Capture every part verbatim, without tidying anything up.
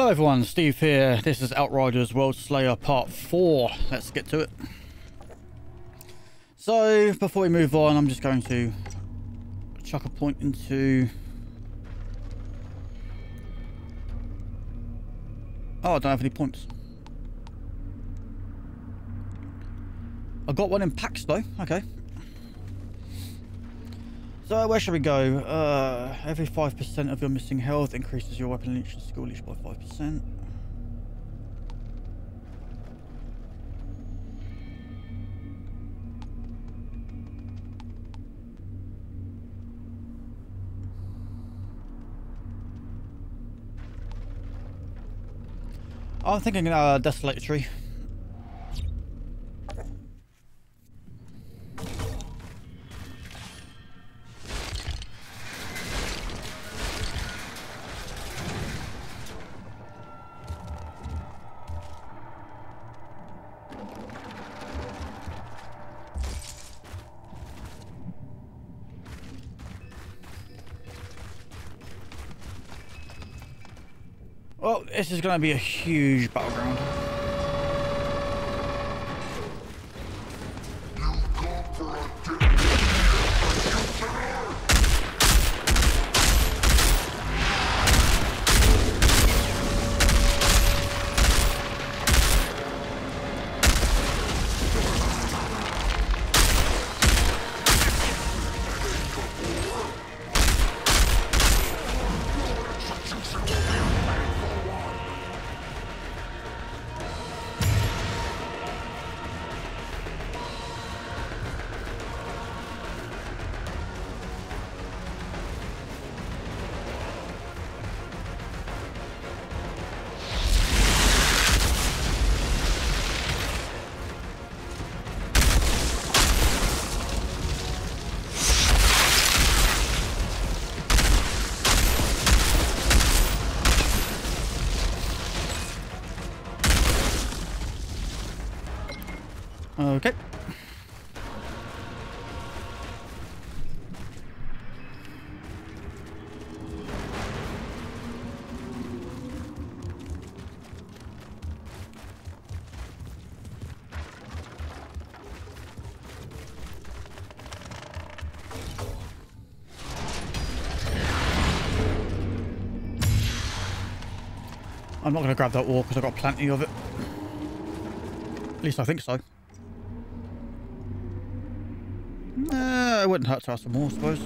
Hello everyone, Steve here. This is Outriders World Slayer Part four. Let's get to it. So, before we move on, I'm just going to chuck a point into... Oh, I don't have any points. I got one in packs though, okay. So where should we go? Uh, every five percent of your missing health increases your weapon leech and skill leech by five percent. I'm thinking uh, Desolatory. Well, this is going to be a huge battleground. Okay. I'm not going to grab that ore because I've got plenty of it. At least I think so. Uh, it wouldn't hurt to have some more, I suppose.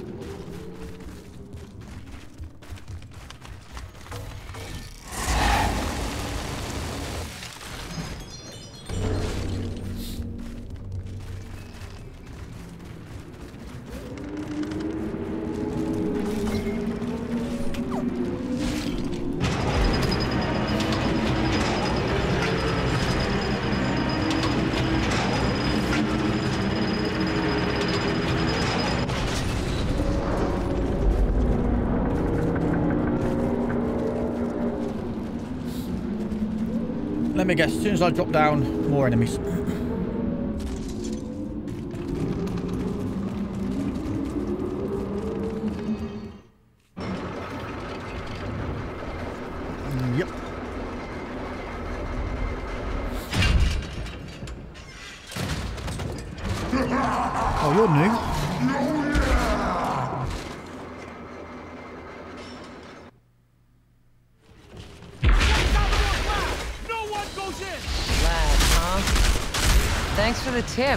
Let me guess, as soon as I drop down, more enemies. Yep. Oh, you're new. Thanks for the tip.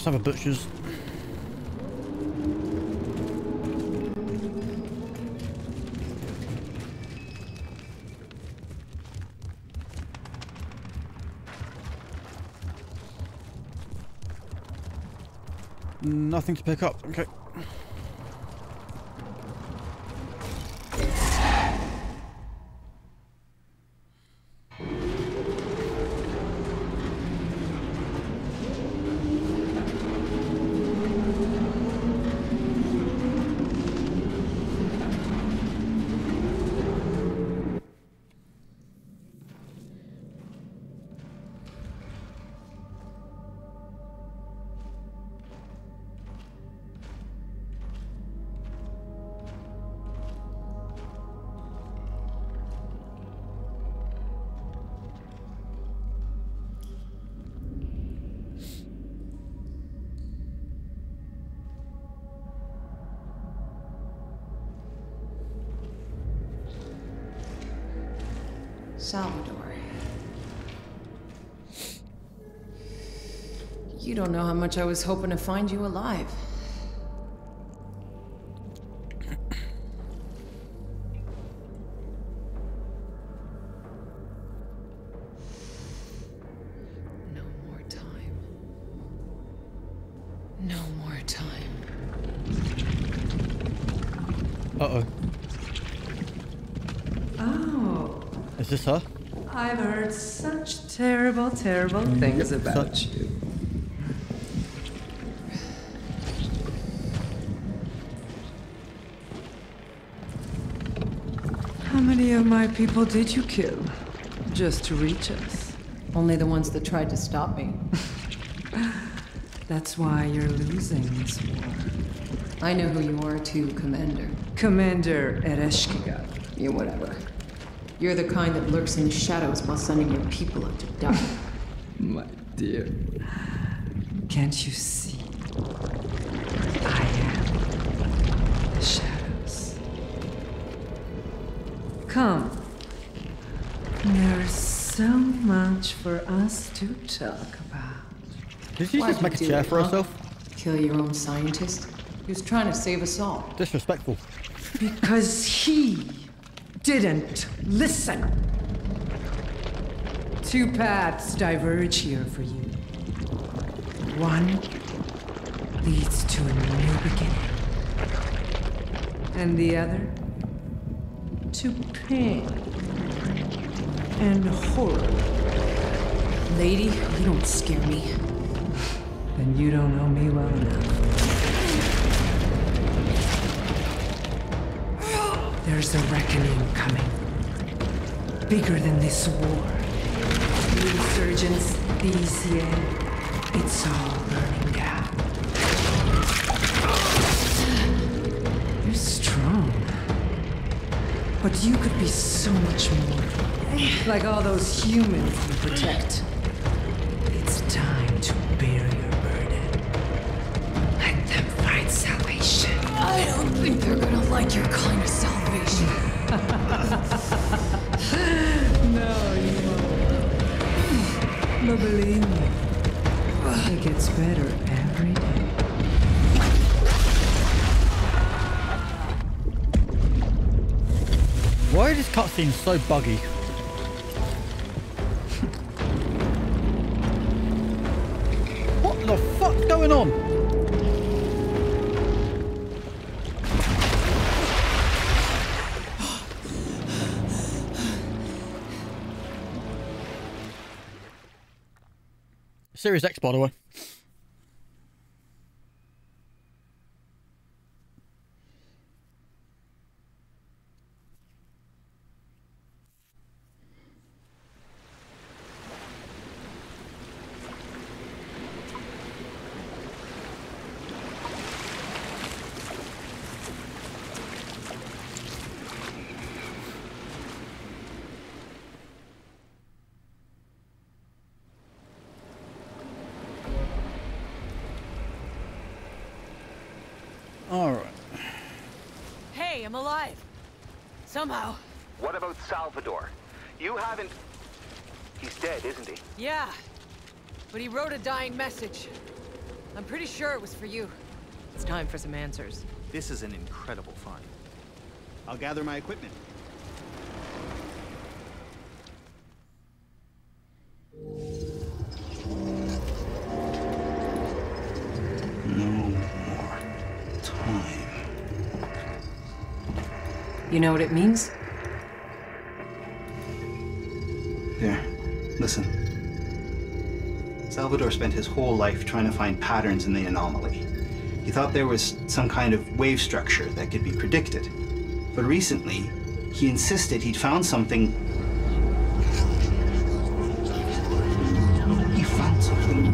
must have a butcher's. Nothing to pick up. Okay. Salvador. You don't know how much I was hoping to find you alive. No more time. No more time. Uh-oh. Oh. Is this her? I've heard such terrible, terrible things Yep, about so- you. How many of my people did you kill? Just to reach us? Only the ones that tried to stop me. That's why you're losing this war. I know who you are too, Commander. Commander Ereshkigal. You whatever. You're the kind that lurks in the shadows while sending your people out to die. My dear. Can't you see? I am the shadows. Come. There's so much for us to talk about. Did she Why'd just make a you do chair it, for huh? herself? Kill your own scientist? He was trying to save us all. Disrespectful. Because he didn't listen. Two paths diverge here for you. One leads to a new beginning. And the other to pain and horror. Lady, you don't scare me. Then you don't know me well enough. There's a reckoning coming. Bigger than this war. The insurgents, these here, it's all burning down. You're strong. But you could be so much more. Like all those humans you protect. It's time to bear your burden. Let them find salvation. I don't think they're gonna like your kind of salvation. No, you won't. But believe me, it gets better every day. Why are these cutscenes so buggy? What the fuck's going on? Series X, by the way. All right. Hey, I'm alive. Somehow. What about Salvador? You haven't... He's dead, isn't he? Yeah. But he wrote a dying message. I'm pretty sure it was for you. It's time for some answers. This is an incredible find. I'll gather my equipment. No more time. You know what it means? Here, listen. Salvador spent his whole life trying to find patterns in the anomaly. He thought there was some kind of wave structure that could be predicted. But recently, he insisted he'd found something. He found something.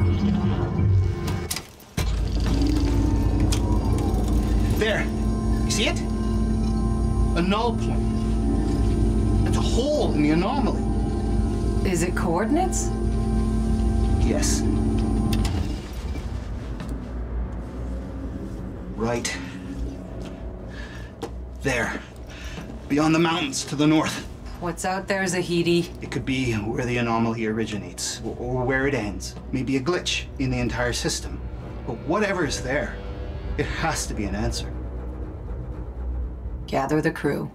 There. You see it? A null point. It's a hole in the anomaly. Is it coordinates? Yes. Right. There. Beyond the mountains to the north. What's out there, Zahedi? It could be where the anomaly originates, or- or where it ends. Maybe a glitch in the entire system. But whatever is there, it has to be an answer. Gather the crew.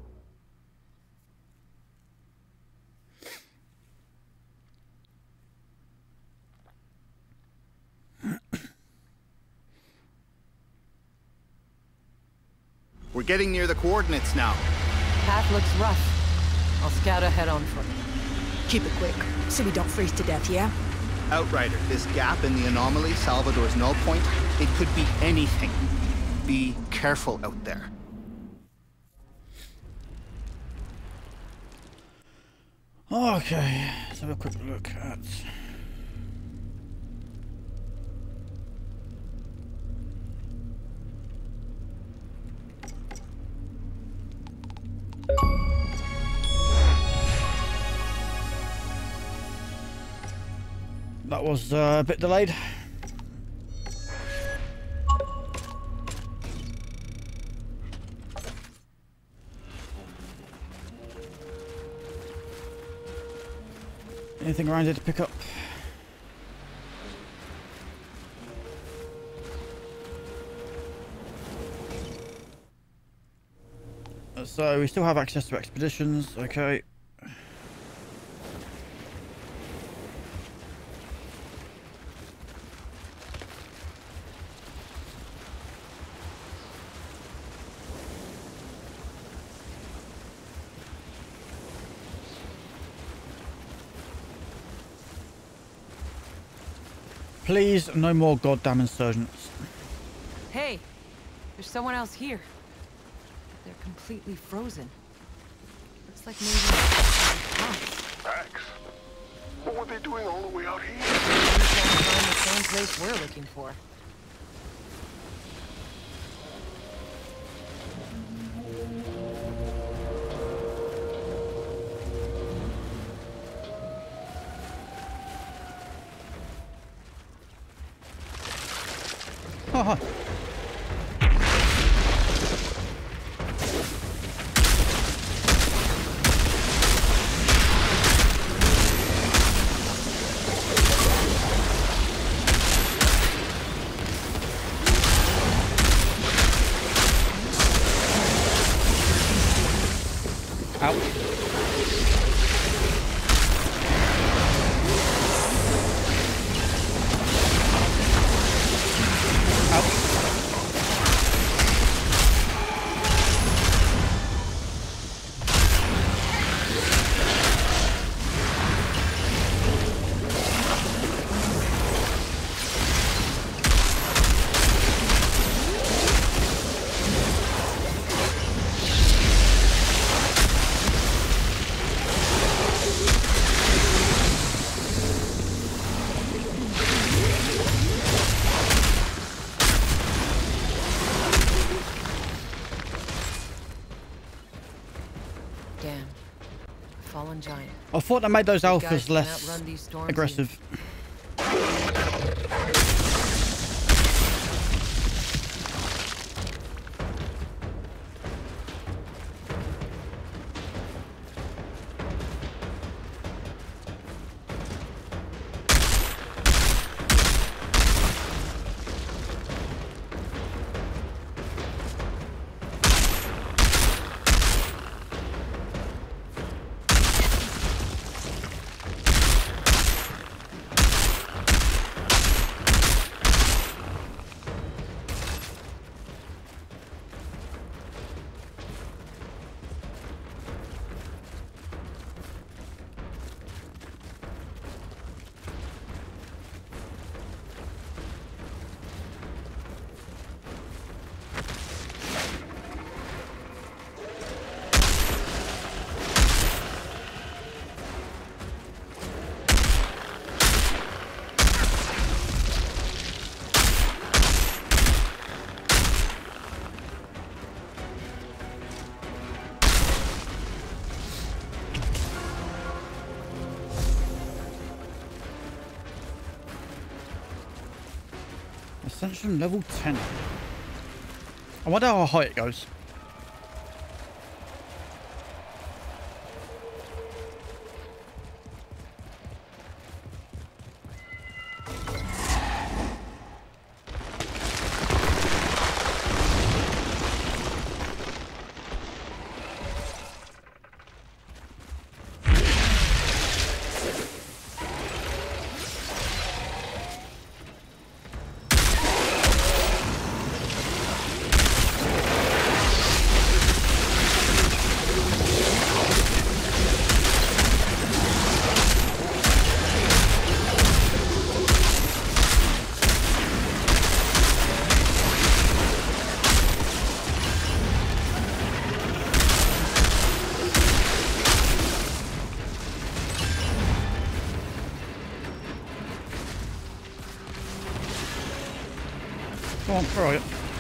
We're getting near the coordinates now. Path looks rough. I'll scout ahead on foot. Keep it quick, so we don't freeze to death, yeah? Outrider, this gap in the anomaly, Salvador's null point, it could be anything. Be careful out there. Okay, let's have a quick look at... That was uh, a bit delayed. Anything around here to pick up? So we still have access to expeditions, okay. Please, no more goddamn insurgents. Hey, there's someone else here. But they're completely frozen. Looks like maybe... Max, what were they doing all the way out here? Maybe trying to find the same place we're looking for. Haha. Out. Damn. Fallen giant. I thought they made those Big alphas guys can less outrun these storms aggressive. Ascension level ten. I wonder how high it goes. Go on, throw it.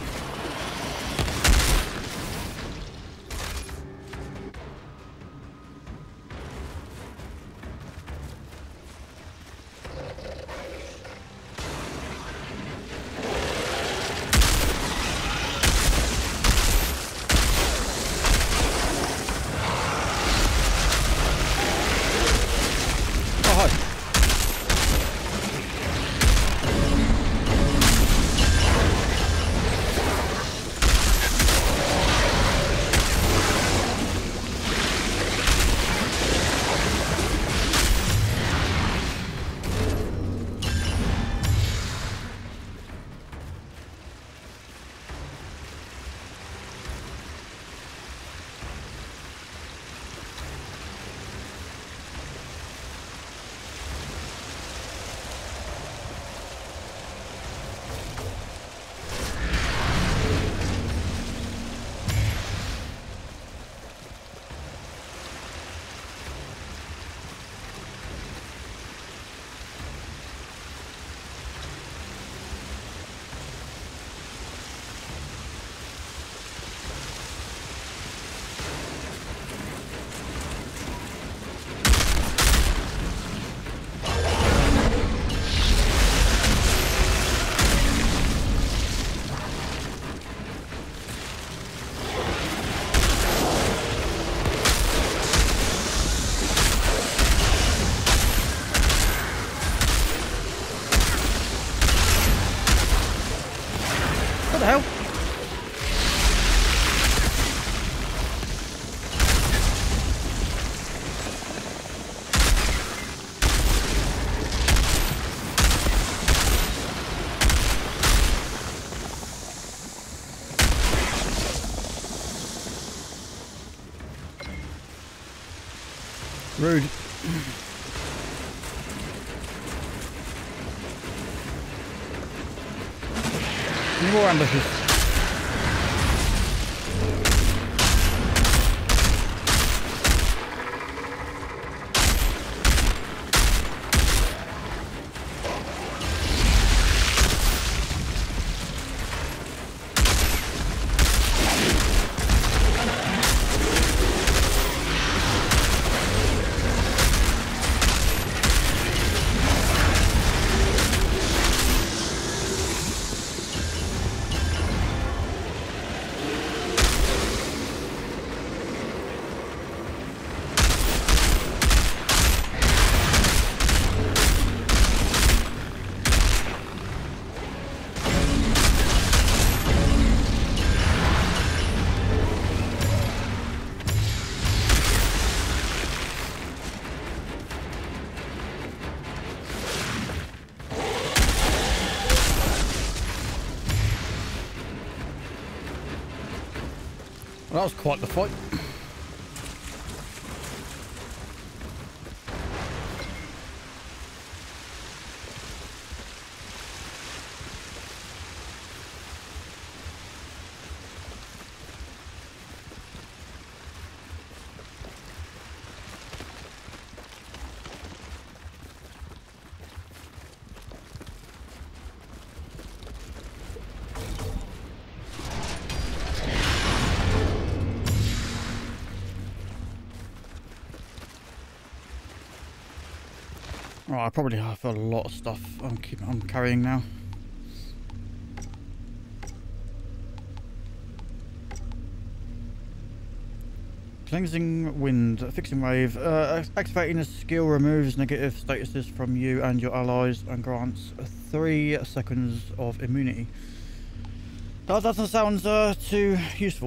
What the hell? Rude. Any more ambushes? Well, that was quite the fight. Right, I probably have a lot of stuff I'm keeping, I'm carrying now. Cleansing wind, fixing wave. Uh, activating a skill removes negative statuses from you and your allies and grants three seconds of immunity. That doesn't sound uh, too useful.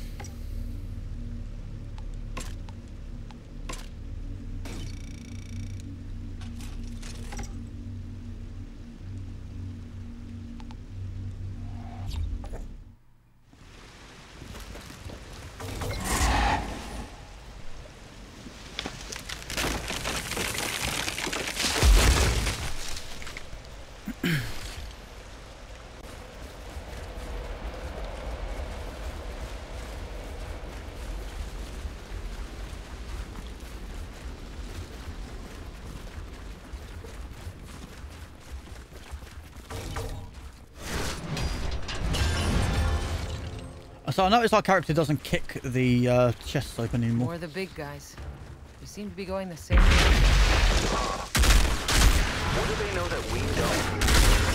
So I noticed our character doesn't kick the uh, chests open anymore. More of the big guys. They seem to be going the same way. What do they know that we don't?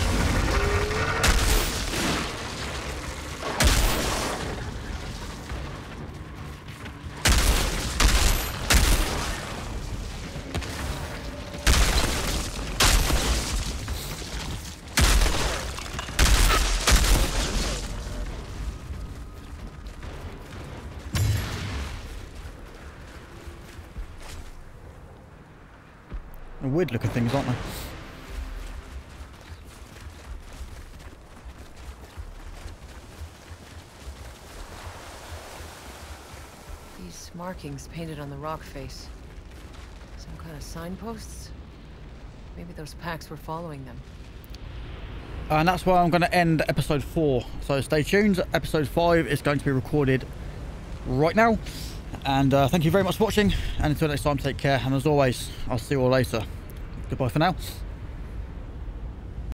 Weird looking things, aren't they? These markings painted on the rock face. Some kind of signposts? Maybe those packs were following them. And that's where I'm going to end episode four. So stay tuned. Episode five is going to be recorded right now. And uh, thank you very much for watching. And until next time, take care. And as always, I'll see you all later. Goodbye for now.